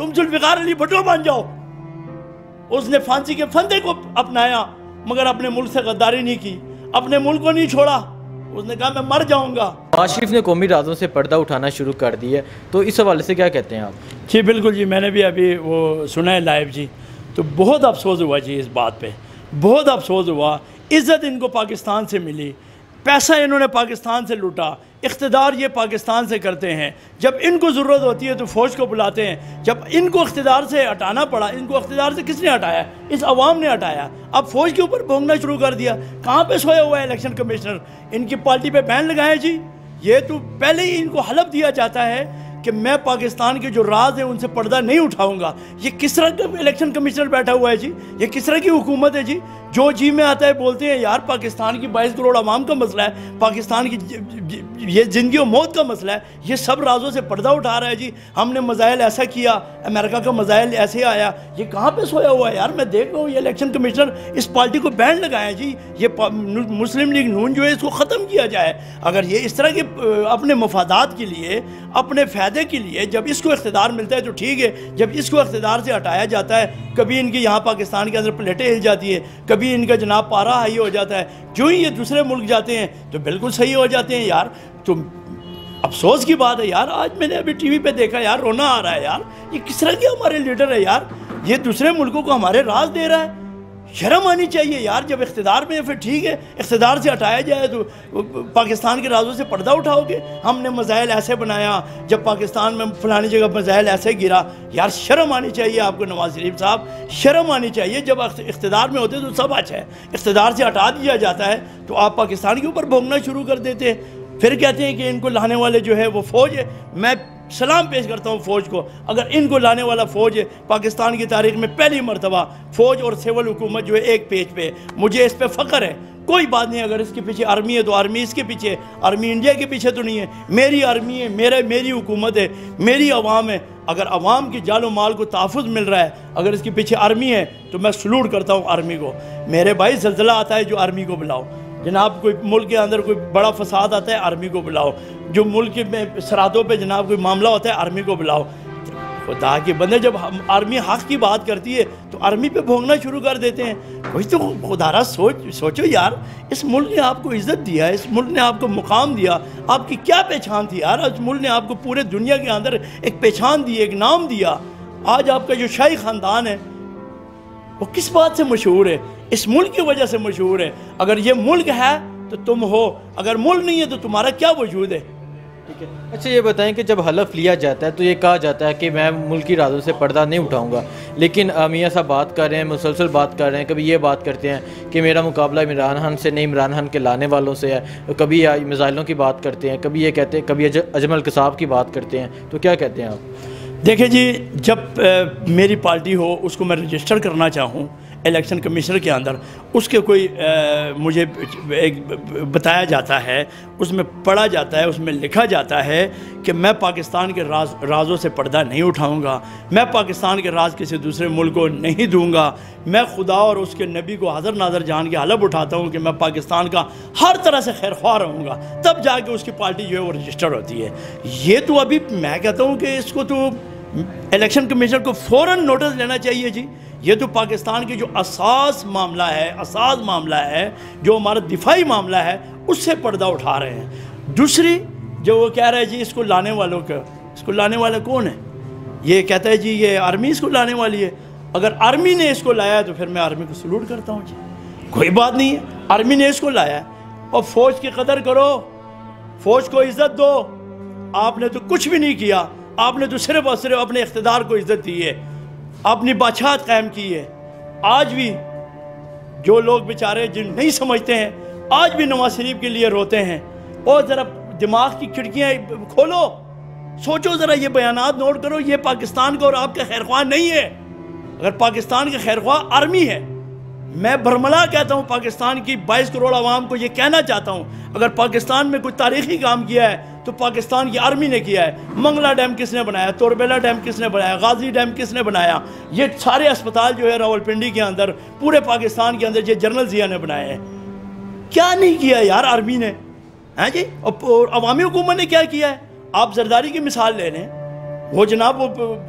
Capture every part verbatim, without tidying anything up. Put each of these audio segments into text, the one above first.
تم ذوالفقار علی بھٹو بن جاؤ. اس نے پھانسی کے پھندے کو اپنایا مگر اپنے ملک سے غداری نہیں کی, اپنے ملک کو نہیں چھوڑا. اس نے کہا میں مر جاؤں گا. نواز شریف نے قومی رازوں سے پردہ اٹھانا شروع کر دی ہے, تو اس حوالے سے کیا کہتے ہیں آپ؟ جی بالکل جی, میں نے بھی ابھی وہ سنا ہے لائیو جی, تو بہت افسوس ہوا جی اس بات پہ, بہت افسوس ہوا. عزت ان کو پاکستان سے ملی, پیسہ انہوں نے پاکستان سے لوٹا, اقتدار یہ پاکستان سے کرتے ہیں. جب ان کو ضرورت ہوتی ہے تو فوج کو بلاتے ہیں. جب ان کو اقتدار سے ہٹانا پڑا, ان کو اقتدار سے کس نے ہٹایا؟ اس عوام نے ہٹایا. اب فوج کے اوپر بھونگنا شروع کر دیا. کہاں پہ سویا ہوا ہے الیکشن کمشنر؟ ان کی پارٹی پہ بین لگائے جی. یہ تو پہلے ہی ان کو حلف دیا جاتا ہے کہ میں پاکستان کے جو راز ہیں ان سے پردہ نہیں اٹھاؤں گا. یہ کس طرح کا الیکشن کمشنر بیٹھا ہوا ہے جی؟ یہ کس طرح کی حکومت ہے جی؟ جو جی میں آتا ہے بولتے ہیں یار پاکستان کی بائیس کروڑ عوام کا مسئلہ ہے, پاکستان کی یہ زندگی و موت کا مسئلہ ہے, یہ سب رازوں سے پردہ اٹھا رہا ہے جی. ہم نے مزائل ایسا کیا, امریکہ کا مزائل ایسے آیا. یہ کہاں پہ سویا ہوا ہے یار؟ میں دیکھ رہا ہوں یہ الیکشن کمشنر اس پارٹی کو بین لگائیں جی. یہ مسلم لیگ نون جو ہے اس کو ختم کیا جائے. اگر یہ اس طرح کے اپنے مفادات کے لیے, اپنے فائدے کے لیے جب اس کو اقتدار ملتا ہے تو ٹھیک ہے, جب اس کو اقتدار سے ہٹایا جاتا ہے, کبھی ان کی یہاں پاکستان کے اندر پلیٹیں ہل جاتی ہے, کبھی ان کا جناب پارا ہائی ہو جاتا ہے, جو ہی یہ دوسرے ملک جاتے ہیں تو بالکل صحیح ہو جاتے ہیں یار. تو افسوس کی بات ہے یار, آج میں نے ابھی ٹی وی پہ دیکھا یار, رونا آ رہا ہے یار. یہ کس طرح کے ہمارے لیڈر ہے یار؟ یہ دوسرے ملکوں کو ہمارے راز دے رہا ہے. شرم آنی چاہیے یار. جب اقتدار میں پھر ٹھیک ہے, اقتدار سے ہٹایا جائے تو پاکستان کے رازوں سے پردہ اٹھاؤ گے. ہم نے مزائل ایسے بنایا, جب پاکستان میں فلانی جگہ مزائل ایسے گرا. یار شرم آنی چاہیے آپ کو نواز شریف صاحب, شرم آنی چاہیے. جب اقتدار میں ہوتے تو سب اچھا ہے, اقتدار سے ہٹا دیا جاتا ہے تو آپ پاکستان کے اوپر بھونگنا شروع کر دیتے ہیں. پھر کہتے ہیں کہ ان کو لانے والے جو ہے وہ فوج ہے. میں سلام پیش کرتا ہوں فوج کو. اگر ان کو لانے والا فوج ہے, پاکستان کی تاریخ میں پہلی مرتبہ فوج اور سول حکومت جو ہے ایک پیج پہ, مجھے اس پہ فخر ہے. کوئی بات نہیں, اگر اس کے پیچھے آرمی ہے تو آرمی اس کے پیچھے, آرمی انڈیا کے پیچھے تو نہیں ہے. میری آرمی ہے, میرے میری حکومت ہے, میری عوام ہے. اگر عوام کی جان و مال کو تحفظ مل رہا ہے, اگر اس کے پیچھے آرمی ہے تو میں سلوٹ کرتا ہوں آرمی کو. میرے بھائی زلزلہ آتا ہے جو آرمی کو بلاؤ. جناب کوئی ملک کے اندر کوئی بڑا فساد آتا ہے, آرمی کو بلاؤ. جو ملک میں سرحدوں پہ جناب کوئی معاملہ ہوتا ہے, آرمی کو بلاؤ. خدا کے بندے, جب آرمی حق کی بات کرتی ہے تو آرمی پہ بھونگنا شروع کر دیتے ہیں. کوئی تو خدا را سوچ سوچو یار. اس ملک نے آپ کو عزت دیا, اس ملک نے آپ کو مقام دیا. آپ کی کیا پہچان تھی یار؟ اس ملک نے آپ کو پورے دنیا کے اندر ایک پہچان دی, ایک نام دیا. آج آپ کا جو شاہی خاندان ہے وہ کس بات سے مشہور ہے؟ اس ملک کی وجہ سے مشہور ہے. اگر یہ ملک ہے تو تم ہو, اگر ملک نہیں ہے تو تمہارا کیا وجود ہے؟ ٹھیک ہے. اچھا یہ بتائیں کہ جب حلف لیا جاتا ہے تو یہ کہا جاتا ہے کہ میں ملکی رازوں سے پردہ نہیں اٹھاؤں گا, لیکن میاں صاحب بات کر رہے ہیں, مسلسل بات کر رہے ہیں. کبھی یہ بات کرتے ہیں کہ میرا مقابلہ عمران خان سے نہیں, عمران خان کے لانے والوں سے ہے. کبھی میزائلوں کی بات کرتے ہیں, کبھی یہ کہتے ہیں, کبھی اجمل قصاب کی بات کرتے ہیں. تو کیا کہتے ہیں آپ؟ دیکھیں جی, جب میری پارٹی ہو, اس کو میں رجسٹر کرنا چاہوں الیکشن کمیشنر کے اندر, اس کے کوئی مجھے ایک بتایا جاتا ہے, اس میں پڑھا جاتا ہے, اس میں لکھا جاتا ہے کہ میں پاکستان کے راز رازوں سے پردہ نہیں اٹھاؤں گا, میں پاکستان کے راز کسی دوسرے ملک کو نہیں دوں گا, میں خدا اور اس کے نبی کو حاضر ناظر جان کے حلف اٹھاتا ہوں کہ میں پاکستان کا ہر طرح سے خیر خواہ رہوں گا, تب جا کے اس کی پارٹی جو ہے وہ رجسٹر ہوتی ہے. یہ تو ابھی میں کہتا ہوں کہ اس کو تو الیکشن کمیشنر کو فوراً نوٹس لینا چاہیے جی. یہ تو پاکستان کی جو اساس معاملہ ہے, اساس معاملہ ہے, جو ہمارا دفاعی معاملہ ہے, اس سے پردہ اٹھا رہے ہیں. دوسری جو وہ کہہ رہا ہے جی اس کو لانے والوں کا, اس کو لانے والا کون ہے؟ یہ کہتا ہے جی یہ آرمی اس کو لانے والی ہے. اگر آرمی نے اس کو لایا ہے تو پھر میں آرمی کو سلوٹ کرتا ہوں جی, کوئی بات نہیں ہے, آرمی نے اس کو لایا ہے. اور فوج کی قدر کرو, فوج کو عزت دو. آپ نے تو کچھ بھی نہیں کیا, آپ نے تو صرف اور صرف اپنے اقتدار کو عزت دی ہے, اپنی بادشاہت قائم کی ہے. آج بھی جو لوگ بیچارے جن نہیں سمجھتے ہیں, آج بھی نواز شریف کے لیے روتے ہیں. اور ذرا دماغ کی کھڑکیاں کھولو, سوچو ذرا, یہ بیانات نوٹ کرو. یہ پاکستان کا اور آپ کا خیر خواہ نہیں ہے. اگر پاکستان کے خیر خواہ آرمی ہے, میں برملا کہتا ہوں پاکستان کی بائیس کروڑ عوام کو یہ کہنا چاہتا ہوں, اگر پاکستان میں کوئی تاریخی کام کیا ہے تو پاکستان کی آرمی نے کیا ہے. منگلا ڈیم کس نے بنایا, توربیلا ڈیم کس نے بنایا, غازی ڈیم کس نے بنایا؟ یہ سارے اسپتال جو ہے راولپنڈی کے اندر, پورے پاکستان کے اندر, یہ جنرل ضیاء نے بنائے ہیں. کیا نہیں کیا یار آرمی نے, ہیں جی؟ اور عوامی حکومت نے کیا کیا ہے؟ آپ زرداری کی مثال لے لیں, وہ جناب وہ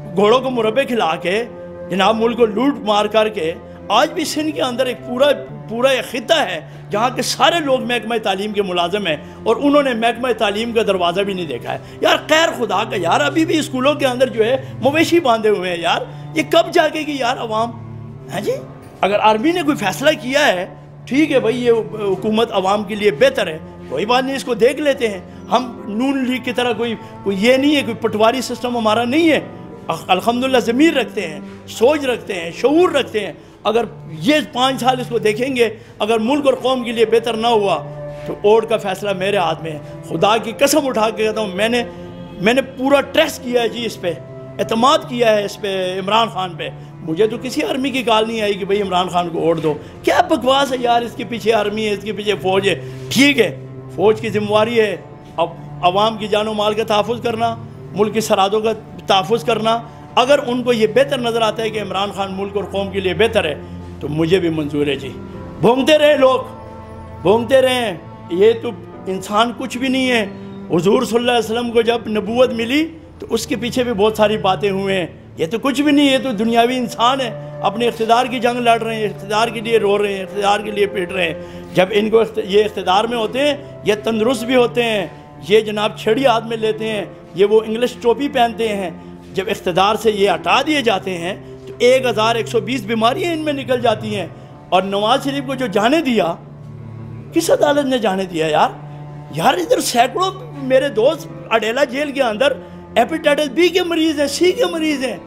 گھوڑوں کو مربے کھلا کے جناب ملک کو لوٹ مار کر کے آج بھی سندھ کے اندر ایک پورا پورا ایک خطہ ہے جہاں کے سارے لوگ محکمہ تعلیم کے ملازم ہیں اور انہوں نے محکمہ تعلیم کا دروازہ بھی نہیں دیکھا ہے. یار خیر خدا کا یار ابھی بھی اسکولوں کے اندر جو ہے مویشی باندھے ہوئے ہیں یار. یہ کب جاگے گی یار عوام؟ ہاں جی اگر آرمی نے کوئی فیصلہ کیا ہے ٹھیک ہے بھائی یہ حکومت عوام کے لیے بہتر ہے کوئی بات نہیں اس کو دیکھ لیتے ہیں. ہم نون لیگ کی طرح کوئی کوئی یہ نہیں ہے کوئی پٹواری سسٹم ہمارا نہیں ہے. الحمدللہ ضمیر رکھتے ہیں سوچ رکھتے ہیں شعور رکھتے ہیں. اگر یہ پانچ سال اس کو دیکھیں گے اگر ملک اور قوم کے لیے بہتر نہ ہوا تو اوٹ کا فیصلہ میرے ہاتھ میں ہے. خدا کی قسم اٹھا کے کہتا ہوں میں نے میں نے پورا ٹیسٹ کیا ہے جی اس پہ اعتماد کیا ہے اس پہ عمران خان پہ. مجھے تو کسی آرمی کی کال نہیں آئی کہ بھئی عمران خان کو ووٹ دو. کیا بکواس ہے یار اس کے پیچھے آرمی ہے اس کے پیچھے فوج ہے. ٹھیک ہے فوج کی ذمہ داری ہے اب عوام کی جان و مال کا تحفظ کرنا ملک کی سرحدوں کا تحفظ کرنا. اگر ان کو یہ بہتر نظر آتا ہے کہ عمران خان ملک اور قوم کے لیے بہتر ہے تو مجھے بھی منظور ہے جی. بھونگتے رہے لوگ بھونگتے رہیں یہ تو انسان کچھ بھی نہیں ہے. حضور صلی اللہ علیہ وسلم کو جب نبوت ملی تو اس کے پیچھے بھی بہت ساری باتیں ہوئے ہیں. یہ تو کچھ بھی نہیں یہ تو دنیاوی انسان ہے اپنے اقتدار کی جنگ لڑ رہے ہیں اقتدار کے لیے رو رہے ہیں اقتدار کے لیے پیٹ رہے ہیں. جب ان کو یہ اقتدار میں ہوتے ہیں یہ تندرست بھی ہوتے ہیں یہ جناب چھڑی ہاتھ میں لیتے ہیں یہ وہ انگلش ٹوپی پہنتے ہیں. جب اقتدار سے یہ ہٹا دیے جاتے ہیں تو ایک ہزار ایک سو بیس بیماریاں ان میں نکل جاتی ہیں. اور نواز شریف کو جو جانے دیا کس عدالت نے جانے دیا یار؟ یار ادھر سینکڑوں میرے دوست اڈیلا جیل کے اندر ہیپیٹائٹس بی کے مریض ہیں سی کے مریض ہیں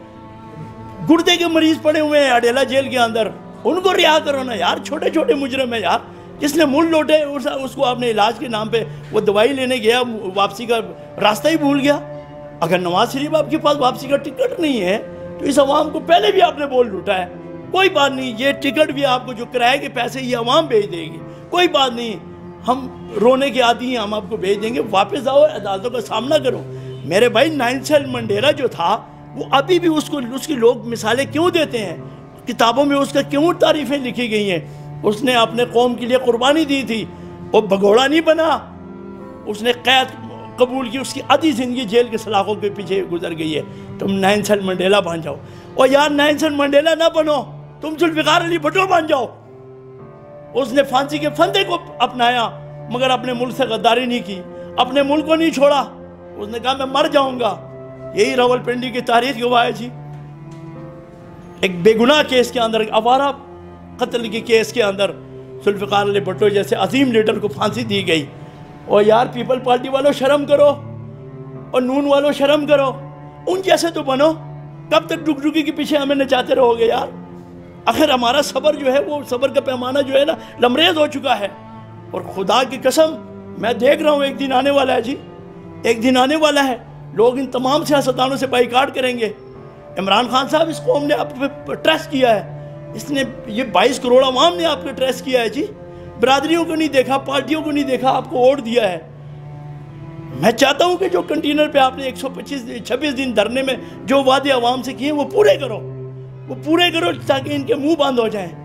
گردے کے مریض پڑے ہوئے ہیں اڈیلا جیل کے اندر. ان کو رہا کرو نا یار. چھوٹے چھوٹے مجرم ہیں یار. جس نے مول لوٹے اس کو آپ نے علاج کے نام پہ وہ دوائی لینے گیا واپسی کا راستہ ہی بھول گیا. اگر نواز شریف آپ کے پاس واپسی کا ٹکٹ نہیں ہے تو اس عوام کو پہلے بھی آپ نے بول لوٹا ہے. کوئی بات نہیں یہ ٹکٹ بھی آپ کو جو کرائے کے پیسے یہ عوام بھیج دے گی. کوئی بات نہیں ہم رونے کے عادی ہیں ہم آپ کو بھیج دیں گے. واپس آؤ عدالتوں کا سامنا کرو. میرے بھائی نیلسن منڈیلا جو تھا وہ ابھی بھی اس کو اس کی لوگ مثالیں کیوں دیتے ہیں کتابوں میں اس کا کیوں تعریفیں لکھی گئی ہیں. اس نے اپنے قوم کے لیے قربانی دی تھی وہ بھگوڑا نہیں بنا. اس نے قید قبول کی اس کی آدھی زندگی جیل کے سلاخوں کے پیچھے گزر گئی ہے. تم نیلسن منڈیلا بن جاؤ. اور یار نیلسن منڈیلا نہ بنو تم ذوالفقار علی بھٹو بن جاؤ. اس نے پھانسی کے پھندے کو اپنایا مگر اپنے ملک سے غداری نہیں کی اپنے ملک کو نہیں چھوڑا. اس نے کہا میں مر جاؤں گا. یہی راول پنڈی کی تاریخ گواہ ہے جی. ایک بے گناہ کیس کے اندر ایک آوارہ قتل کے کیس کے اندر ذوالفقار علی بھٹو جیسے عظیم لیڈر کو پھانسی دی گئی. اور یار پیپل پارٹی والوں شرم کرو اور نون والوں شرم کرو. ان جیسے تو بنو. کب تک ڈگ ڈگی کے پیچھے ہمیں نچاتے رہو گے یار؟ آخر ہمارا صبر جو ہے وہ صبر کا پیمانہ جو ہے نا لمریز ہو چکا ہے. اور خدا کی قسم میں دیکھ رہا ہوں ایک دن آنے والا ہے جی. ایک دن آنے والا ہے لوگ ان تمام سیاستدانوں سے بائیکاٹ کریں گے. عمران خان صاحب اس قوم نے آپ پہ ٹریس کیا ہے. اس نے یہ بائیس کروڑ عوام نے آپ پہ ٹریس کیا ہے جی. برادریوں کو نہیں دیکھا پارٹیوں کو نہیں دیکھا آپ کو ووٹ دیا ہے. میں چاہتا ہوں کہ جو کنٹینر پہ آپ نے ایک سو پچیس چھبیس دن دھرنے میں جو وعدے عوام سے کیے وہ پورے کرو وہ پورے کرو تاکہ ان کے منہ بند ہو جائیں.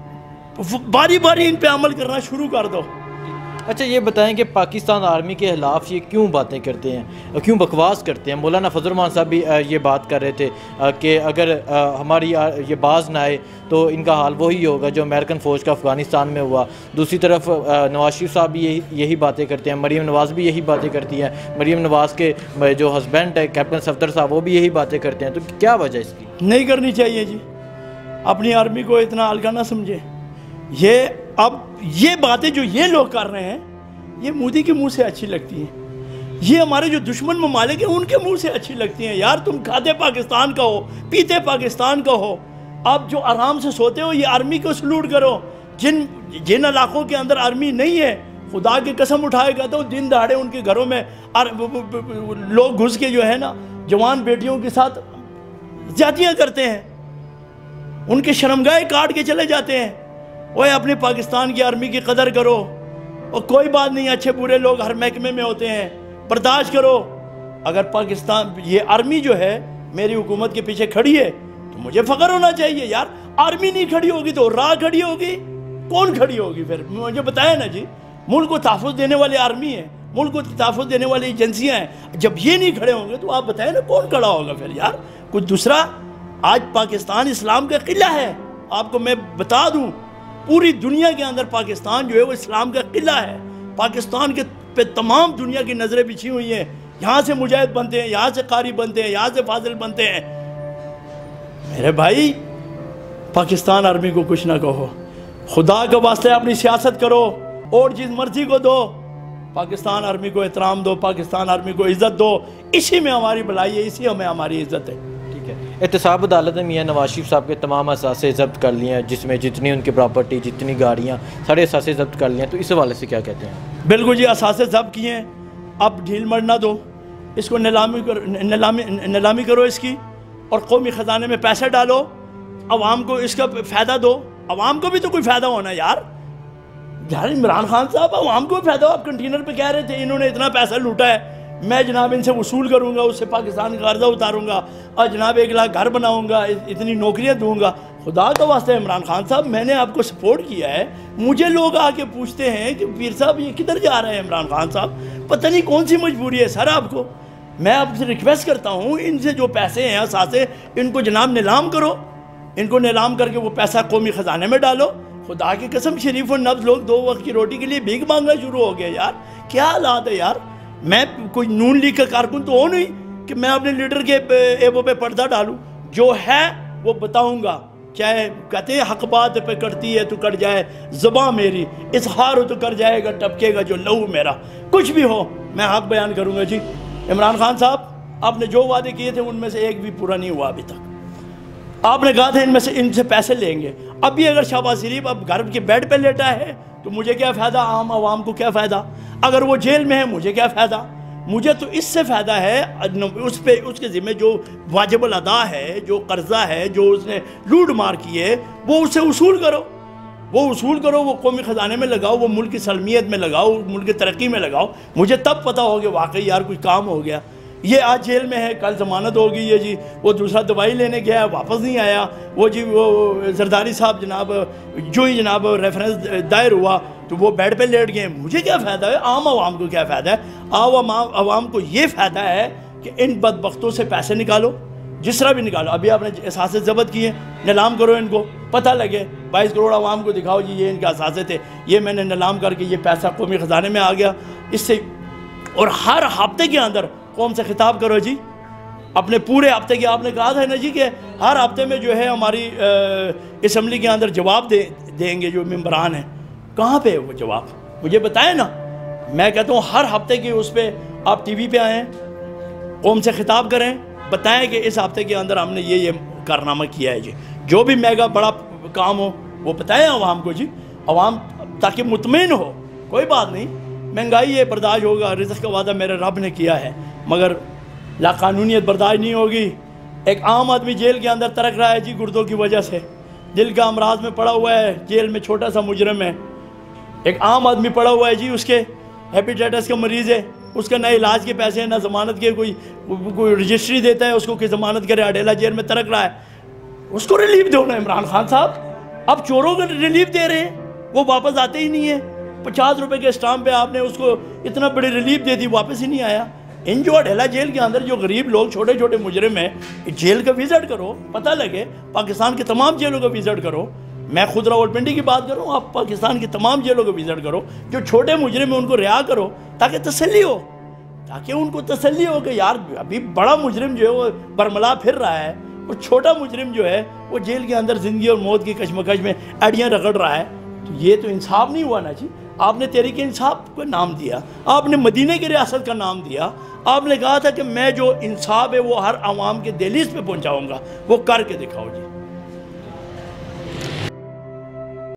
باری باری ان پہ عمل کرنا شروع کر دو. اچھا یہ بتائیں کہ پاکستان آرمی کے خلاف یہ کیوں باتیں کرتے ہیں کیوں بکواس کرتے ہیں؟ مولانا فضل الرحمان صاحب بھی یہ بات کر رہے تھے کہ اگر ہماری یہ باز نہ آئے تو ان کا حال وہی ہوگا جو امریکن فوج کا افغانستان میں ہوا. دوسری طرف نواز شریف صاحب بھی یہی یہی باتیں کرتے ہیں. مریم نواز بھی یہی باتیں کرتی ہیں. مریم نواز کے جو ہسبینڈ ہے کیپٹن صفدر صاحب وہ بھی یہی باتیں کرتے ہیں. تو کیا وجہ اس کی؟ نہیں کرنی چاہیے جی. اپنی آرمی کو اتنا ہلکا نہ سمجھے. یہ اب یہ باتیں جو یہ لوگ کر رہے ہیں یہ مودی کے منہ سے اچھی لگتی ہیں. یہ ہمارے جو دشمن ممالک ہیں ان کے منہ سے اچھی لگتی ہیں. یار تم کھاتے پاکستان کا ہو پیتے پاکستان کا ہو آپ جو آرام سے سوتے ہو یہ آرمی کو سلوٹ کرو. جن جن علاقوں کے اندر آرمی نہیں ہے خدا کی قسم اٹھائے گا تو دن دہاڑے ان کے گھروں میں لوگ گھس کے جو ہے نا جوان بیٹیوں کے ساتھ زیادتیاں کرتے ہیں. ان کے شرمگاہیں کاٹ کے چلے جاتے ہیں. اوے اپنے پاکستان کی آرمی کی قدر کرو. اور کوئی بات نہیں اچھے برے لوگ ہر محکمے میں ہوتے ہیں برداشت کرو. اگر پاکستان یہ آرمی جو ہے میری حکومت کے پیچھے کھڑی ہے تو مجھے فخر ہونا چاہیے. یار آرمی نہیں کھڑی ہوگی تو راہ کھڑی ہوگی. کون کھڑی ہوگی پھر مجھے بتایا نا جی. ملک کو تحفظ دینے والے آرمی ہیں ملک کو تحفظ دینے والی ایجنسیاں ہیں، جب یہ نہیں کھڑے ہوں گے تو آپ بتائیں نا کون کھڑا ہوگا پھر یار؟ کوئی دوسرا؟ آج پاکستان اسلام کا قلعہ ہے، آپ کو میں بتا دوں پوری دنیا کے اندر پاکستان جو ہے وہ اسلام کا قلعہ ہے۔ پاکستان کے پہ تمام دنیا کی نظریں بچھی ہوئی ہیں، یہاں سے مجاہد بنتے ہیں، یہاں سے قاری بنتے ہیں، یہاں سے فاضل بنتے ہیں۔ میرے بھائی پاکستان آرمی کو کچھ نہ کہو، خدا کا واسطے اپنی سیاست کرو اور جس مرضی کو دو، پاکستان آرمی کو احترام دو، پاکستان آرمی کو عزت دو، اسی میں ہماری بھلائی ہے، اسی میں ہماری عزت ہے۔ ٹھیک ہے، احتساب عدالت نے میاں نواز شریف صاحب کے تمام اثاثے ضبط کر لیے ہیں، جس میں جتنی ان کی پراپرٹی، جتنی گاڑیاں، سارے اثاثے ضبط کر لیے ہیں، تو اس حوالے سے کیا کہتے ہیں؟ بالکل جی، اثاثے ضبط کیے ہیں، اب ڈھیل مر نہ دو، اس کو نیلامی کرو، نیلامی نیلامی کرو اس کی، اور قومی خزانے میں پیسے ڈالو، عوام کو اس کا فائدہ دو۔ عوام کو بھی تو کوئی فائدہ ہونا یار۔ یار عمران خان صاحب عوام کو بھی فائدہ ہو، آپ کنٹینر پہ کہہ رہے تھے انہوں نے اتنا پیسہ لوٹا ہے، میں جناب ان سے وصول کروں گا، اس سے پاکستان کا قرضہ اتاروں گا، اور جناب ایک لاکھ گھر بناؤں گا، اتنی نوکریاں دوں گا۔ خدا کا واسطہ عمران خان صاحب میں نے آپ کو سپورٹ کیا ہے، مجھے لوگ آ کے پوچھتے ہیں کہ پیر صاحب یہ کدھر جا رہے ہیں عمران خان صاحب؟ پتہ نہیں کون سی مجبوری ہے سر آپ کو۔ میں آپ سے ریکویسٹ کرتا ہوں ان سے جو پیسے ہیں اثاثے، ان کو جناب نیلام کرو، ان کو نیلام کر کے وہ پیسہ قومی خزانے میں ڈالو۔ خدا کی قسم شریف و نبض لوگ دو وقت کی روٹی کے لیے بھیک مانگنا شروع ہو گیا یار، کیا حالات ہے یار؟ میں کوئی نون لیگ کا کارکن تو ہو نہیں کہ میں اپنے لیڈر کے ایبوں پہ پردہ ڈالوں، جو ہے وہ بتاؤں گا، چاہے کہتے ہیں حق بات پہ کرتی ہے تو کٹ جائے زباں میری، اظہار ہو تو کر جائے گا ٹپکے گا جو لہو میرا، کچھ بھی ہو میں حق بیان کروں گا جی۔ عمران خان صاحب آپ نے جو وعدے کیے تھے ان میں سے ایک بھی پورا نہیں ہوا ابھی تک۔ آپ نے کہا تھا ان میں سے ان سے پیسے لیں گے، ابھی اگر شہباز شریف اب گھر کے بیڈ پہ لیٹا ہے تو مجھے کیا فائدہ، عام عوام کو کیا فائدہ؟ اگر وہ جیل میں ہے مجھے کیا فائدہ؟ مجھے تو اس سے فائدہ ہے اس پہ اس کے ذمہ جو واجب الادا ہے، جو قرضہ ہے، جو اس نے لوٹ مار کی ہے، وہ اسے وصول کرو، وہ وصول کرو، وہ قومی خزانے میں لگاؤ، وہ ملک کی سلمیت میں لگاؤ، ملک کی ترقی میں لگاؤ، مجھے تب پتہ ہو کہ واقعی یار کچھ کام ہو گیا۔ یہ آج جیل میں ہے، کل ضمانت ہو گئی ہے جی، وہ دوسرا دوائی لینے گیا ہے واپس نہیں آیا، وہ جی وہ زرداری صاحب جناب جو ہی جناب ریفرنس دائر ہوا تو وہ بیڈ پہ لیٹ گئے، مجھے کیا فائدہ ہے؟ عام عوام کو کیا فائدہ ہے؟ عام عوام کو یہ فائدہ ہے کہ ان بدبختوں سے پیسے نکالو، جس طرح بھی نکالو۔ ابھی آپ نے اثاثے ضبط کیے، نیلام کرو، ان کو پتہ لگے، بائیس کروڑ عوام کو دکھاؤ جی یہ ان کے اثاثے تھے، یہ میں نے نیلام کر کے یہ پیسہ قومی خزانے میں آ گیا اس سے۔ اور ہر ہفتے کے اندر قوم سے خطاب کرو جی، اپنے پورے ہفتے کے، آپ نے کہا تھا نا جی کہ ہر ہفتے میں جو ہے ہماری اسمبلی کے اندر جواب دے دیں گے جو ممبران ہیں، کہاں پہ ہے وہ جواب؟ مجھے بتائیں نا۔ میں کہتا ہوں ہر ہفتے کی اس پہ آپ ٹی وی پہ آئیں، قوم سے خطاب کریں، بتائیں کہ اس ہفتے کے اندر ہم نے یہ یہ کارنامہ کیا ہے جی، جو بھی میگا بڑا کام ہو وہ بتائیں عوام کو جی، عوام تاکہ مطمئن ہو۔ کوئی بات نہیں، مہنگائی ہے برداشت ہوگا، رزق کا وعدہ میرے رب نے کیا ہے، مگر لا قانونیت برداشت نہیں ہوگی۔ ایک عام آدمی جیل کے اندر ترک رہا ہے جی گردوں کی وجہ سے، دل کا امراض میں پڑا ہوا ہے، جیل میں چھوٹا سا مجرم ہے۔ ایک عام آدمی پڑا ہوا ہے جی، اس کے ہیپیٹائٹس کا مریض ہے، اس کا نہ علاج کے پیسے ہیں نہ ضمانت کے، کوئی کوئی رجسٹری دیتا ہے اس کو کہ ضمانت کرے، اڈیلا جیل میں ترک رہا ہے، اس کو ریلیف دو نا عمران خان صاحب۔ اب چوروں کو ریلیف دے رہے ہیں، وہ واپس آتے ہی نہیں ہیں، پچاس روپے کے اسٹامپ پہ آپ نے اس کو اتنا بڑی ریلیف دے دی، واپس ہی نہیں آیا۔ ان جو اڈیلا جیل کے اندر جو غریب لوگ چھوٹے چھوٹے مجرم ہیں، جیل کا وزٹ کرو، پتہ لگے، پاکستان کے تمام جیلوں کا وزٹ کرو، میں خود راولپنڈی کی بات کروں، آپ پاکستان کی تمام جیلوں کا وزٹ کرو، جو چھوٹے مجرم ہیں ان کو رہا کرو تاکہ تسلی ہو، تاکہ ان کو تسلی ہو کہ یار ابھی بڑا مجرم جو ہے وہ برملا پھر رہا ہے، اور چھوٹا مجرم جو ہے وہ جیل کے اندر زندگی اور موت کی کشمکش میں اڑیاں رگڑ رہا ہے۔ تو یہ تو انصاف نہیں ہوا نا جی۔ آپ نے تحریک انصاف کو نام دیا، آپ نے مدینہ کی ریاست کا نام دیا، آپ نے کہا تھا کہ میں جو انصاف ہے وہ ہر عوام کے دہلیز پہ پہنچاؤں گا، وہ کر کے دکھاؤ جی۔